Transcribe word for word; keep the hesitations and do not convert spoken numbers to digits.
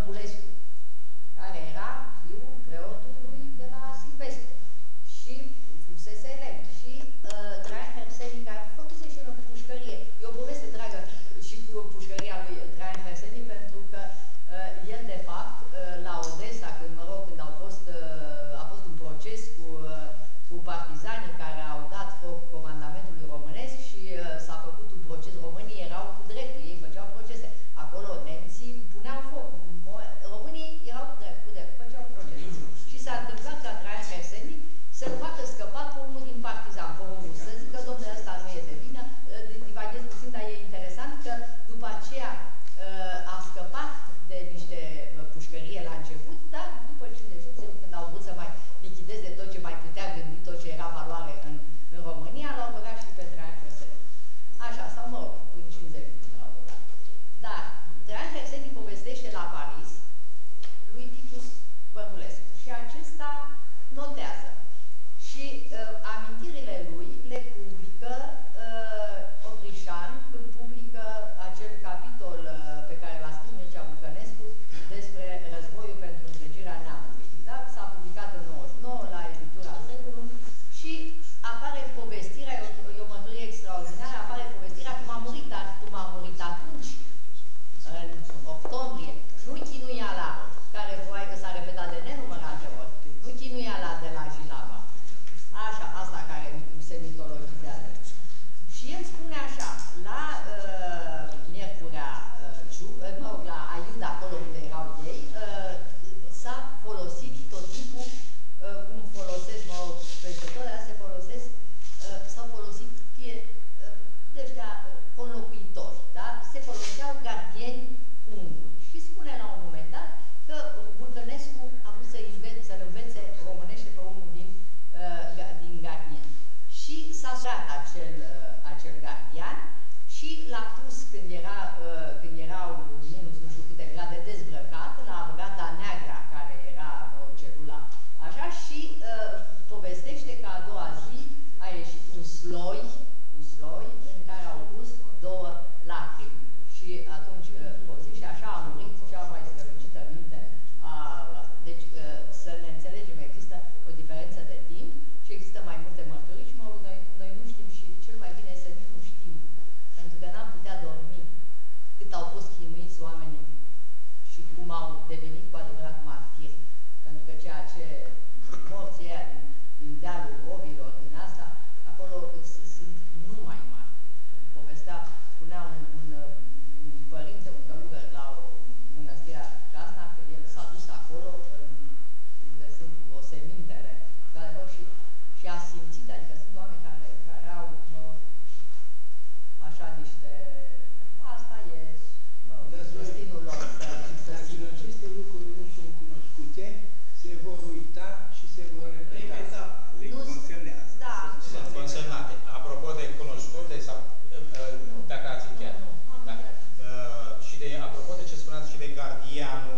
Bărbulescu, care era fiul preotului de la Silvestru și fusese elev. Și uh, Traian Herseni, care făcuse și el o pușcărie. E o poveste dragă și cu pușcăria lui Traian Herseni, pentru că uh, el, de fapt, uh, la Odessa, când, mă rog, când au fost, uh, a fost un proces cu, uh, cu partizanii care au dat foc comandamentului românesc și uh, s-a făcut un proces, românii erau cu dreptul, ei făceau procese. Acolo nemții puneau foc, românii erau cu drept, cu drept, făceau procese. Și s-a întâmplat ca Traian Herseni să-l facă scăpat pe unul din partizan, pe unul să zică, domnule, ăsta nu e de vină, divaghez puțin, dar e interesant că după aceea a scăpat de niște pușcărie la început, dar după cincizeci și opt, când au vrut să mai lichideze tot ce mai putea gândi, tot ce era valoare în, în România, l-au băgat și pe Traian Herseni. Așa, sau mă rog, în cincizeci l-au băgat. Dar Traian Herseni povestește la Paris lui Titus Bărbulescu și acesta notează. Și uh, amintirile lui le publică uh, Oprișan când publică acel capitol uh, pe care l-a scris Mircea Bucănescu despre războiul pentru întregirea neamului. Da? S-a publicat în nouăzeci și nouă la editura Secolul și apare povestirea, e o, e o mărturie extraordinară, apare povestirea cum a murit, dar cum a murit atunci, în octombrie. Nu chinuiala care probabil că s-a repetat de nenumărate ori, nu chinuiala de la Jilava. Așa, asta care se mitologizează. Și el spune așa, la uh, Miercurea, uh, mă rog, la Aiud, acolo unde erau ei, uh, s-a folosit tot timpul, uh, cum folosesc, mă rog, peste tot, dar se folosesc, uh, s-au folosit fie uh, de ăștia uh, conlocuitori, da? Se foloseau gardieni unguri. Și spune la un moment dat că Bucănescu a vrut să învețe, să-l învețe românește pe unul din din gardieni. Și s-a surat acel, acel gardian și l-a pus când, era, când erau minus nu știu câte grade dezbrăcat, l-a băgat la Neagra, care era o celula așa, și uh, povestește că a doua zi a ieșit un sloi, un sloi în care au pus două lacrimi. Și atunci, uh, și așa a murit cea mai strălucită minte. A, deci, uh, să ne înțelegem, există o diferență de timp și există mai multe mărturii și mă rog, noi, noi nu știm și cel mai bine este să nici nu știm. Pentru că n-am putea dormi cât au fost chinuiți oamenii și cum au devenit cu adevărat martiri. Pentru că ceea ce morții aia din, din dealul robilor, din asta, acolo sunt numai mari. Povestea, spunea un, un, un părinte, un călugăr la o mănăstire Casna, că el s-a dus acolo, unde sunt osemintele, și, și a simțit, adică sunt oameni care, care au, mă, așa niște, asta e, mă, destinul lor să, să simți. Aceste lucruri nu sunt cunoscute, se vor uita și se vor repeta. Le consemnează. Da. Sunt consemnate. Apropo de cunoscute, sau, dacă ați încheiat. Da. Și de, apropo de ce spuneați și de gardianul